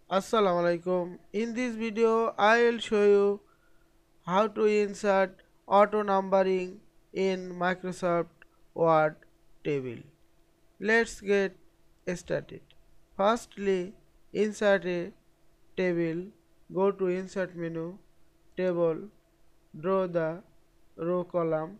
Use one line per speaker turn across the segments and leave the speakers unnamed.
Assalamu Walaikum. In this video, I will show you how to insert auto numbering in Microsoft Word table. Let's get started. Firstly, insert a table. Go to Insert menu, Table, draw the row column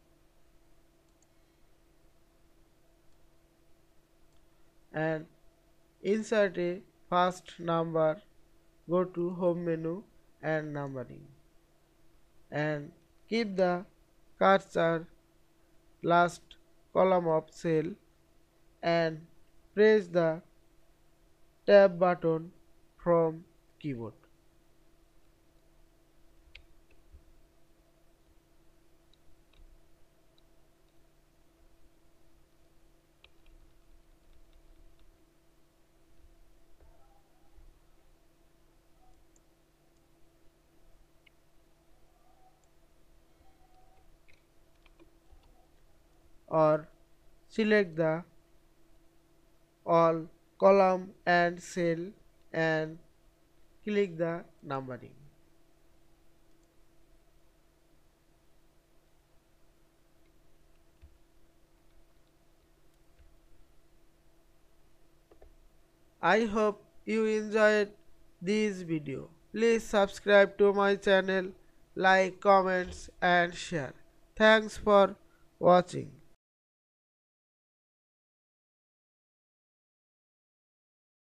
and insert a first number. Go to Home menu and Numbering and keep the cursor last column of cell and press the tab button from keyboard. Or select the all column and cell and click the numbering. I hope you enjoyed this video. Please subscribe to my channel, like, comments and share. Thanks for watching.